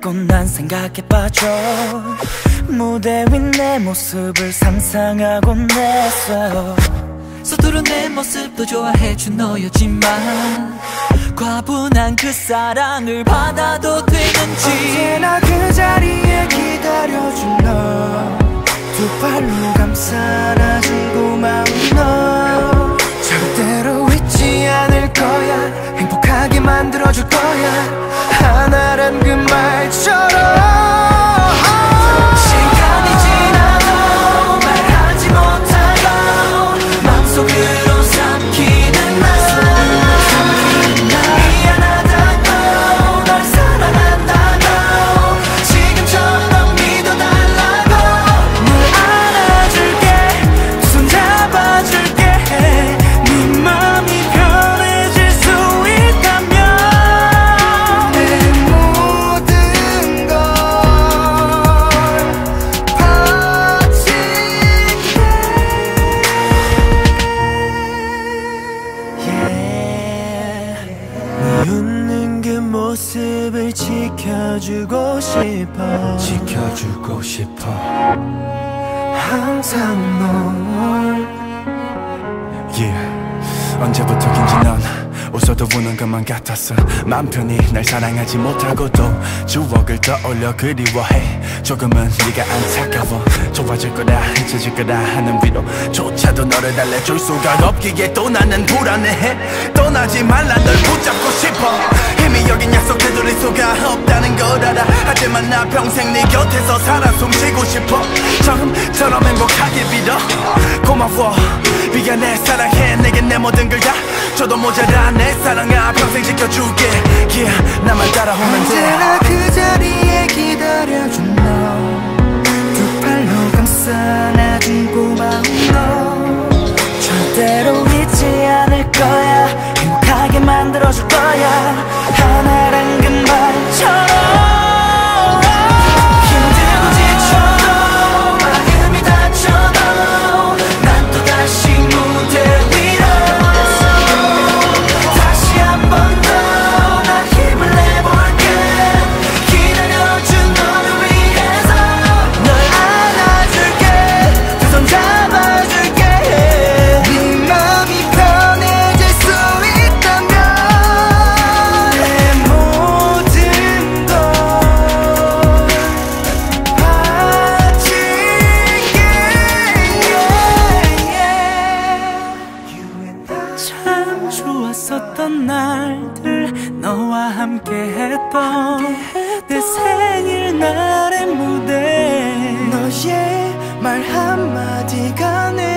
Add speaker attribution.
Speaker 1: 자꾸 난 생각에 빠져. 무대 위 내 모습을 상상하곤 했어.
Speaker 2: 서투른 내 모습도 좋아해준 너였지만 과분한 그 사랑을 받아도 되는지.
Speaker 1: 언제나 그 자리에 기다려준 너, 두 팔로 감싸 안아준 고마운 너. 절대로 잊지 않을 거야, 행복하게 만들어줄 거야, 하나란 그 말처럼.
Speaker 2: 시간이 지나도 말하지 못하고 맘속으로 삼키는 나. 미안하다고 널 사랑한다고 지금처럼 믿어달라고.
Speaker 1: 널 안아줄게, 두 손 잡아줄게. 네 맘이 편해질 수 있다면 내 모든 걸 네 웃는 그 모습을 지켜주고 싶어.
Speaker 3: 지켜주고 싶어.
Speaker 1: 항상 널.
Speaker 3: 언제부터인지 넌 웃어도 우는 것만 같았어. 맘 편히 날 사랑하지 못하고도 추억을 떠올려 그리워해. 조금은 네가 안타까워. 좋아질 거다 잊혀질 거다 하는 위로조차도 너를 달래줄 수가 없기에 또 나는 불안해. 떠나지 말라 널 붙잡고 싶어. 힘이 여긴 약속 되돌릴 수가 없다는 걸 알아. 하지만 나 평생 네 곁에서 살아 숨쉬고 싶어. 처음처럼 행복하게 빌어. 고마워 미안해 사랑해 내겐 내 모든 걸 다 줘도 모자라. 내 사랑아 평생 지켜줄게. 나만 따라오면 돼.
Speaker 1: 언제나 그 자리에 기다려준 너, 두 팔로 감싸 안아준 고마운 너. 절대로 잊지 않을 거야, 행복하게 만들어줄 거야, 하나란 그 말처럼. 참 좋았었던 날들, 너와 함께했던 내 생일날의 무대. 너의 말 한마디가 내